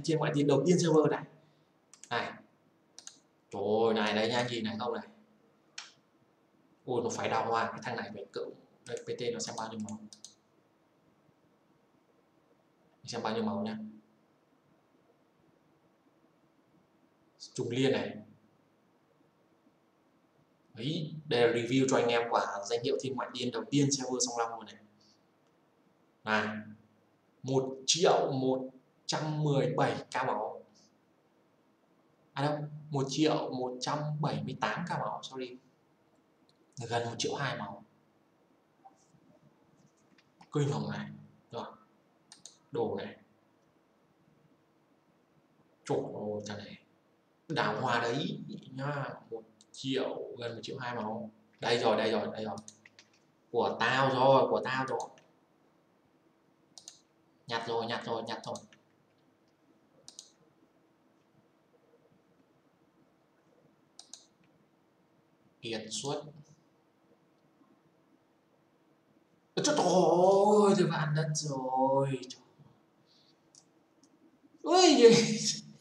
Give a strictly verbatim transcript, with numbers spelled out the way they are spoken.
trên ngoại tiền đầu tiên server này. Này. Trời ơi, này đấy nha, nhìn này không này. Ui, nó phải đào hoa, cái thằng này phải cỡ. Đây, pê tê nó xem bao nhiêu máu. Xem bao nhiêu máu nhá. Trùng liên này. Đấy, đây là review cho anh em quả danh hiệu thiên ngoại tiên đầu tiên server Song Long rồi này. Này, một triệu một trăm mười bảy k máu. À đâu, một triệu một trăm bảy mươi tám k máu, sorry. Gần một triệu hai máu. Kinh khủng này. Rồi. Đồ này. Trời ơi, thằng này. Đào hoa đấy nhá, một triệu, gần một triệu hai máu. Đây rồi, đây rồi, đây rồi. Của tao rồi, của tao rồi. Nhặt rồi, nhặt rồi, nhặt rồi. Kiệt xuất. Trời ơi, tôi vạn đất rồi. Ui,